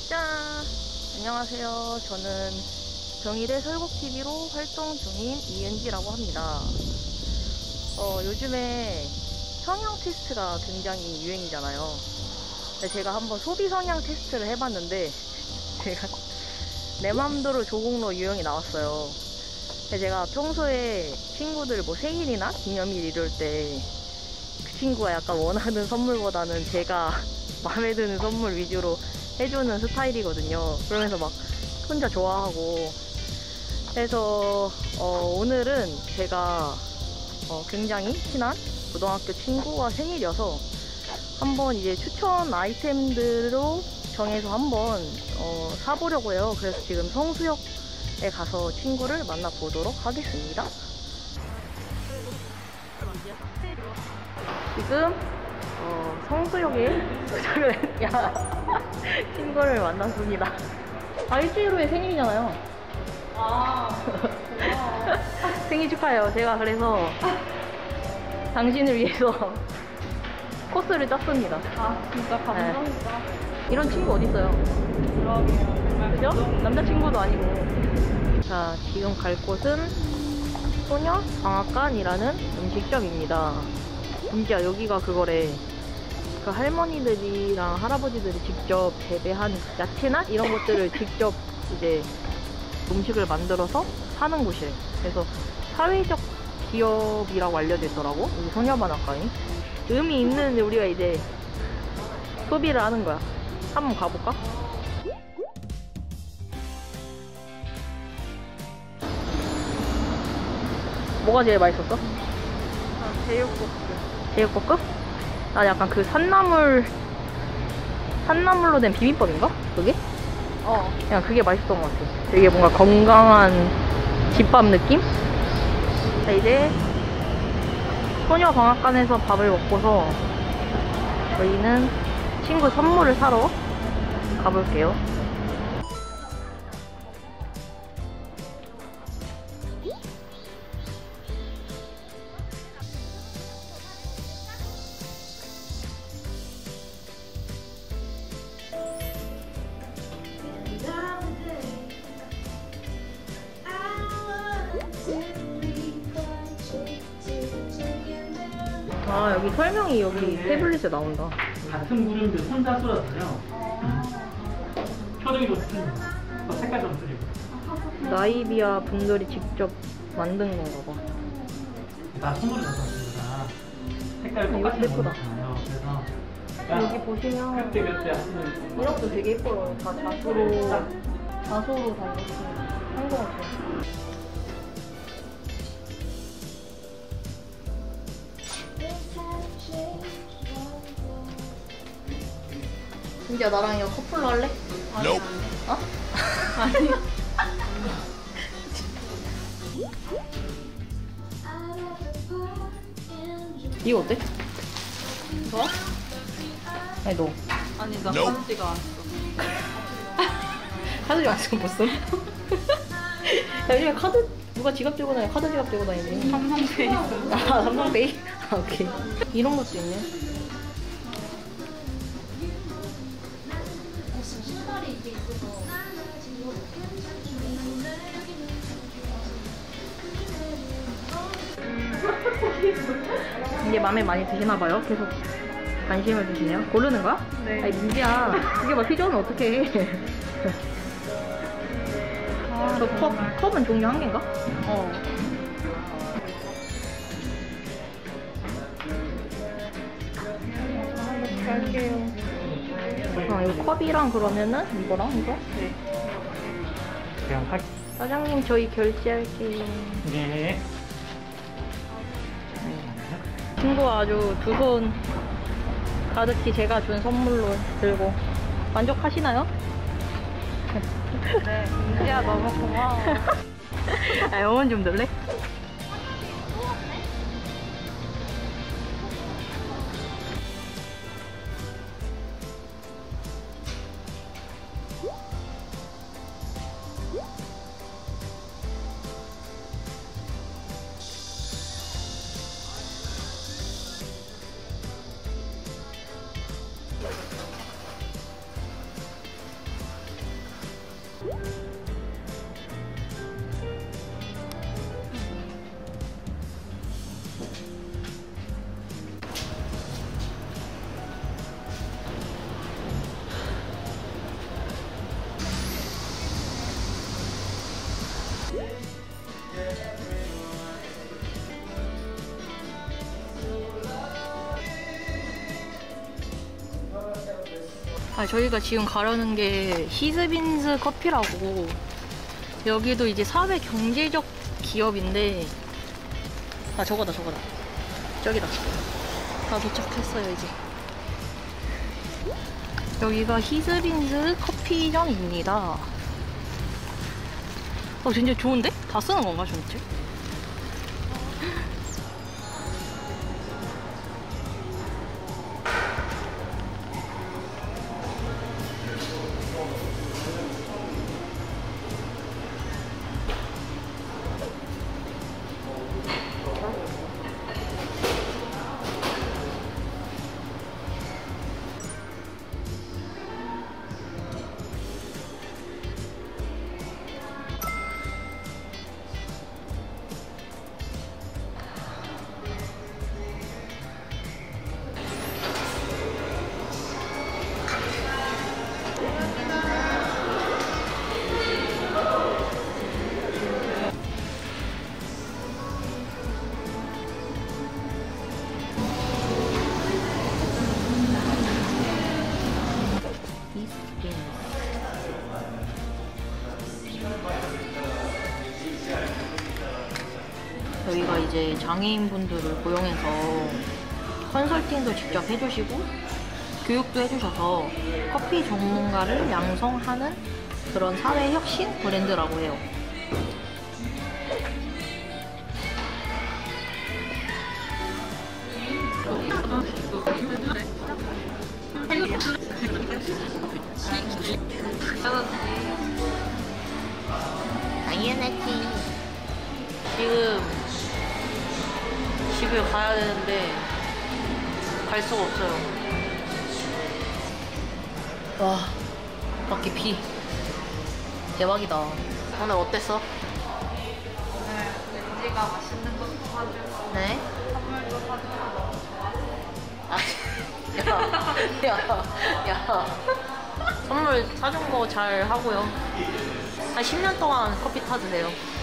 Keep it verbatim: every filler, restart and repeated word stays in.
짠! 안녕하세요. 저는 정일의 설국티비로 활동 중인 이은지라고 합니다. 어, 요즘에 성향 테스트가 굉장히 유행이잖아요. 제가 한번 소비 성향 테스트를 해봤는데 제가 내 맘대로 조공로 유형이 나왔어요. 제가 평소에 친구들 뭐 생일이나 기념일 이럴 때 그 친구가 약간 원하는 선물보다는 제가 마음에 드는 선물 위주로 해주는 스타일이거든요. 그러면서 막 혼자 좋아하고 그래서 어, 오늘은 제가 어, 굉장히 친한 고등학교 친구가 생일이어서 한번 이제 추천 아이템들로 정해서 한번 어, 사보려고 해요. 그래서 지금 성수역에 가서 친구를 만나보도록 하겠습니다. 지금 어, 성수역에 도착을 야 친구를 만났습니다. 아, 일주일 후에 생일이잖아요. 아, 생일 축하해요. 제가 그래서 당신을 위해서 코스를 짰습니다. 아, 진짜 감사합니다. 네. 이런 친구 어딨어요? 그러게요. 그죠? 남자친구도 아니고. 자, 지금 갈 곳은 소녀방앗간이라는 음식점입니다. 진짜 여기가 그거래. 그 할머니들이랑 할아버지들이 직접 재배한 야채나 이런 것들을 직접 이제 음식을 만들어서 파는 곳이에요. 그래서 사회적 기업이라고 알려져 있더라고, 이 소녀방앗간이. 의미 있는 우리가 이제 소비를 하는 거야. 한번 가볼까? 뭐가 제일 맛있었어? 아, 제육볶음. 제육볶음? 나 약간 그 산나물 산나물로 된 비빔밥인가? 그게? 어. 그냥 그게 맛있었던 것 같아. 되게 뭔가 건강한 집밥 느낌? 자, 이제 소녀방앗간에서 밥을 먹고서 저희는 친구 선물을 사러 가볼게요. 아, 여기 설명이 여기 태블릿에 나온다. 같은 구름인데 손자수라서요. 표정이 좀 틀립니다. 색깔 좀 틀리고. 나이비아 분들이 직접 만든 건가 봐. 다 손으로 잡았습니다. 색깔이 똑같이 나오잖아요. 그래서 여기 보시면 그때 그때 하시는 이런 것도 되게 예뻐요. 다 자수로 자수로 다 이렇게 한 것 같아요. 진짜 나랑 이거 커플로 할래? 아니, 어? 아니. 이거 어때? 너? 아니 너 아니, 나 카드지가 않았어. 카드 안 쓰고 못 써? 야, 요즘에 카드 누가 지갑 들고 다니? 카드 지갑 들고 다니지? 삼성페이 있어. 아, 삼성페이? 아, 오케이. 이런 것도 있네. 이게 마음에 많이 드시나봐요. 계속 관심을 주시네요. 고르는 거야? 네. 아니, 민지야. 그게 막 필요하면 어떡해. 아, 저 컵, 컵은 종류 한 개인가? 어. 갈게요. 아, 이거 컵이랑 그러면은 이거랑 이거? 네. 그냥 할. 사장님, 저희 결제할게요. 네. 친구가 아주 두 손 가득히 제가 준 선물로 들고 만족하시나요? 네. 민지야, 너무 고마워. 아, 영혼 좀 넣을래? 아, 저희가 지금 가려는 게 히스빈스 커피라고, 여기도 이제 사회 경제적 기업인데, 아, 저거다, 저거다. 저기다. 다 도착했어요, 이제. 여기가 히스빈스 커피점입니다. 어, 진짜 좋은데? 다 쓰는 건가, 전체? 여기가 이제 장애인분들을 고용해서 컨설팅도 직접 해주시고 교육도 해주셔서 커피 전문가를 양성하는 그런 사회혁신 브랜드라고 해요. 당연하지. 지금 집에 가야 되는데 갈 수가 없어요. 와, 밖에 비 대박이다. 오늘 어땠어? 오늘 왠지가 맛있는 것도 사주고 네? 선물도 사주고 너무 좋았어. 아, 야, 야, 야. 선물 사준 거 잘 하고요. 한 십 년 동안 커피 타주세요.